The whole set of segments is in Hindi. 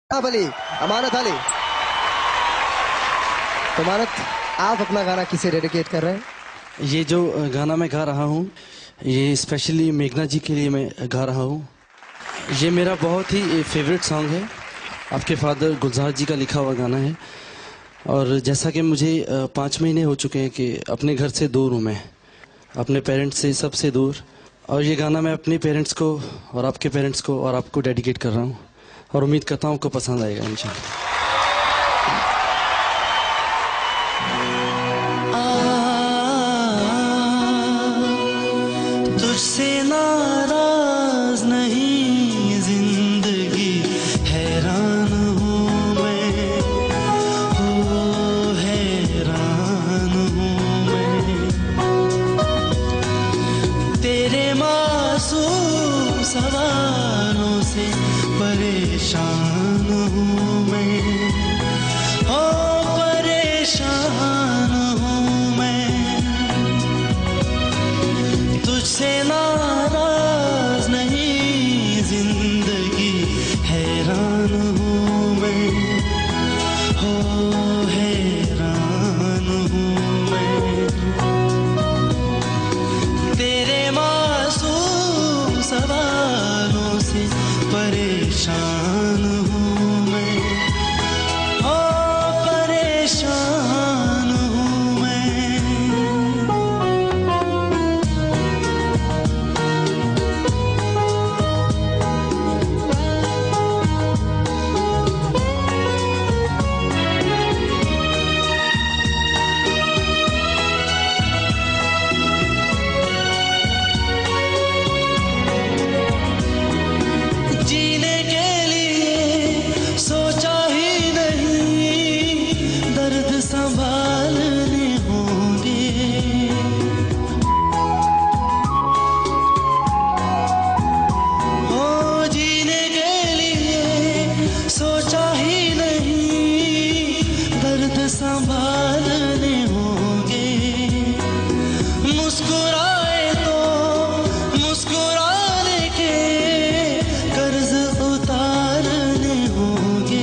अली, अमानत अली। तो अमानत, आप अपना गाना किसे डेडिकेट कर रहे हैं? ये जो गाना मैं गा रहा हूँ ये स्पेशली मेघना जी के लिए मैं गा रहा हूँ। ये मेरा बहुत ही फेवरेट सॉन्ग है, आपके फादर गुलजार जी का लिखा हुआ गाना है। और जैसा कि मुझे 5 महीने हो चुके हैं कि अपने घर से दूर हूँ मैं, अपने पेरेंट्स से सबसे दूर। और ये गाना मैं अपने पेरेंट्स को और आपके पेरेंट्स को और आपको डेडिकेट कर रहा हूँ और उम्मीद करता हूँ आपको पसंद आएगा इंशाल्लाह। तुझसे नाराज नहीं जिंदगी, हैरान हूँ मैं, हो हैरान हूँ मैं। तेरे मासूम सवालों से परेशान हूँ मैं, हो परेशान हूँ मैं। तुझसे नाराज नहीं जिंदगी, हैरान हूँ मैं, हो हैरान हूँ मैं। तेरे मासूम सवालों से परेशान हूँ मैं, हो परेशान हूँ मैं। जीने के लिए सोचा ही नहीं, दर्द संभालने होंगे। ओ जीने के लिए सोचा ही नहीं, दर्द संभालने होंगे। मुस्कुराए तो मुस्कुराने के कर्ज उतारने होंगे।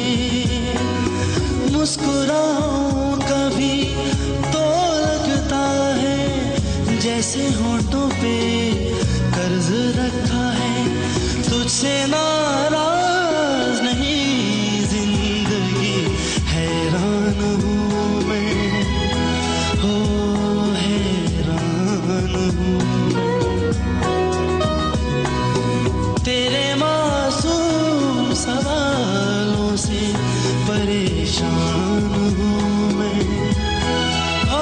मुस्कुराऊं कभी तो लगता है जैसे होठों पे कर्ज रखा है। तुझसे नाराज नहीं जिंदगी, हैरान हूँ मैं, हो हैरान हूँ मैं। तेरे मासूम सवालों से परेशान हूँ मैं, हो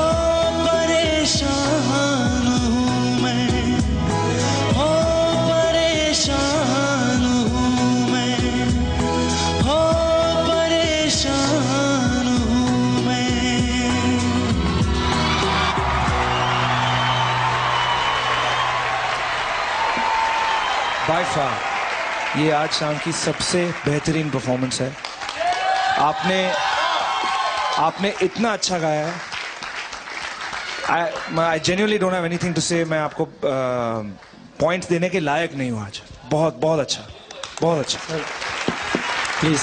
परेशान हूँ मैं, हो परेशान हूँ मैं, हो परेशान हूँ मैं। बाय फार ये आज शाम की सबसे बेहतरीन परफॉर्मेंस है। आपने इतना अच्छा गाया है। I genuinely don't have anything to say. मैं आपको पॉइंट्स देने के लायक नहीं हूँ आज। बहुत बहुत अच्छा, बहुत अच्छा। प्लीज़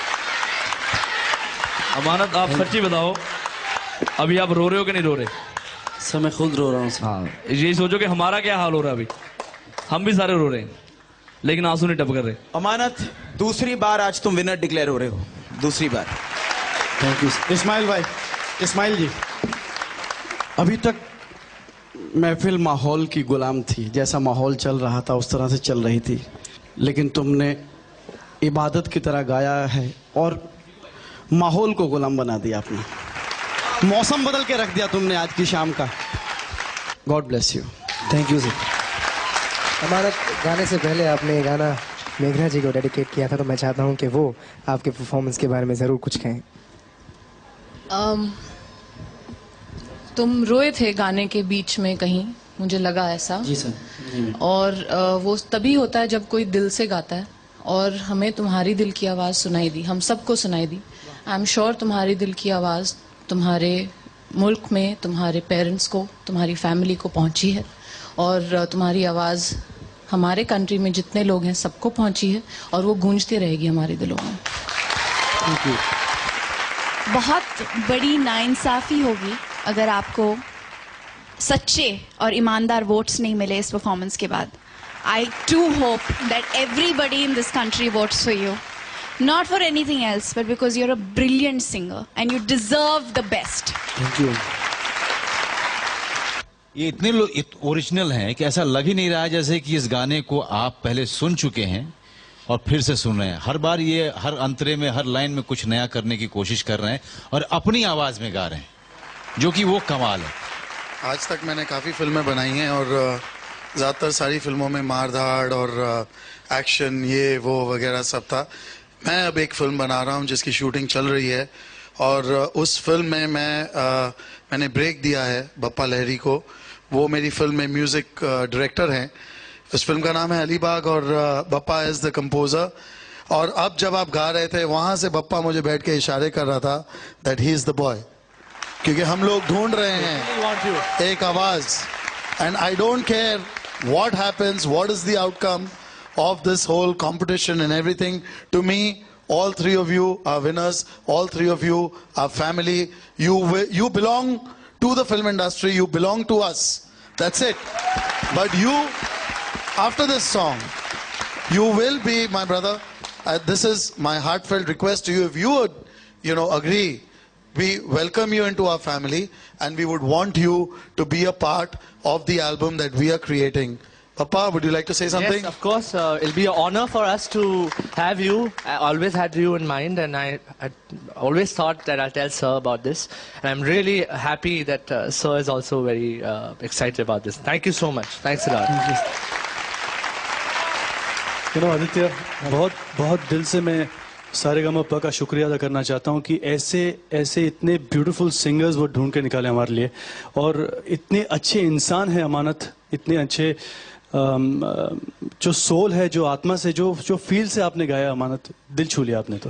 अमानत, आप सच्ची बताओ, अभी आप रो रहे हो कि नहीं रो रहे? सर मैं खुद रो रहा हूँ सर। हाँ, यही सोचो कि हमारा क्या हाल हो रहा है अभी। हम भी सारे रो रहे हैं लेकिन आंसू नहीं टपक रहे। अमानत, दूसरी बार आज तुम विनर डिक्लेयर हो रहे हो, दूसरी बार। Thank you. इस्माइल भाई, इस्माइल जी, अभी तक महफिल माहौल की गुलाम थी, जैसा माहौल चल रहा था उस तरह से चल रही थी, लेकिन तुमने इबादत की तरह गाया है और माहौल को गुलाम बना दिया आपने। मौसम बदल के रख दिया तुमने आज की शाम का। God bless you. Thank you sir. Amanat, गाने से पहले आपने ये गाना मेघना जी को डेडिकेट किया था, तो मैं चाहता हूँ कि वो आपके परफॉर्मेंस के बारे में ज़रूर कुछ कहें। तुम रोए थे गाने के बीच में कहीं, मुझे लगा ऐसा। जी सर। जी और वो तभी होता है जब कोई दिल से गाता है, और हमें तुम्हारी दिल की आवाज़ सुनाई दी, हम सबको सुनाई दी। आई एम श्योर तुम्हारी दिल की आवाज़ तुम्हारे मुल्क में तुम्हारे पेरेंट्स को, तुम्हारी फैमिली को पहुंची है, और तुम्हारी आवाज़ हमारे कंट्री में जितने लोग हैं सबको पहुंची है, और वो गूंजती रहेगी हमारे दिलों में। Thank you. बहुत बड़ी नाइंसाफी होगी अगर आपको सच्चे और ईमानदार वोट्स नहीं मिले इस परफॉर्मेंस के बाद। I too hope that everybody in this country votes for you, not for anything else but because you are a brilliant singer and you deserve the best. Thank you. ये इतने ओरिजिनल हैं कि ऐसा लग ही नहीं रहा है जैसे कि इस गाने को आप पहले सुन चुके हैं और फिर से सुन रहे हैं। हर बार ये हर अंतरे में, हर लाइन में कुछ नया करने की कोशिश कर रहे हैं और अपनी आवाज में गा रहे हैं, जो कि वो कमाल है। आज तक मैंने काफ़ी फिल्में बनाई हैं और ज़्यादातर सारी फिल्मों में मार-धाड़ और एक्शन ये वो वगैरह सब था। मैं अब एक फिल्म बना रहा हूँ जिसकी शूटिंग चल रही है और उस फिल्म में मैंने ब्रेक दिया है बप्पा लहरी को। वो मेरी फिल्म में म्यूज़िक डायरेक्टर हैं। उस फिल्म का नाम है अलीबाग और बप्पा इज़ द कंपोज़र। और अब जब आप गा रहे थे वहाँ से बप्पा मुझे बैठ के इशारे कर रहा था that he is the boy, क्योंकि हम लोग ढूंढ रहे हैं एक आवाज। And I don't care what happens, what is the outcome of this whole competition and everything. To me all three of you are winners, all three of you are family. You belong to the film industry, you belong to us, that's it. But you, after this song, you will be my brother. This is my heartfelt request to you. If you would agree, we welcome you into our family and we would want you to be a part of the album that we are creating. Papa, would you like to say something? Yes, of course. It'll be an honor for us to have you. I always had you in mind and I always thought that I'll tell Sir about this. And I'm really happy that Sir is also very excited about this. Thank you so much. Thanks a lot. Aditya, बहुत दिल से मैं सारेगामापा का शुक्रिया अदा करना चाहता हूँ कि ऐसे इतने ब्यूटीफुल सिंगर्स वो ढूंढ के निकाले हमारे लिए, और इतने अच्छे इंसान है अमानत, इतने अच्छे जो सोल है, जो आत्मा से, जो फील से आपने गाया अमानत, दिल छू लिया आपने। तो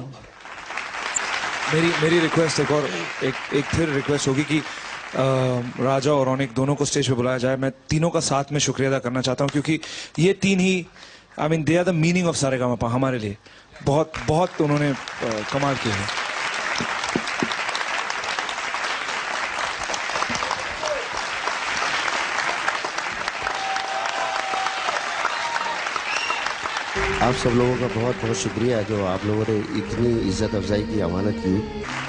मेरी रिक्वेस्ट एक फिर रिक्वेस्ट होगी कि राजा और रौनिक दोनों को स्टेज पे बुलाया जाए। मैं तीनों का साथ में शुक्रिया अदा करना चाहता हूँ क्योंकि ये तीन ही they are the meaning of Saregamapa हमारे लिए। बहुत उन्होंने कमाल किया है। आप सब लोगों का बहुत बहुत शुक्रिया जो आप लोगों ने इतनी इज्जत अफजाई की, अमानत की।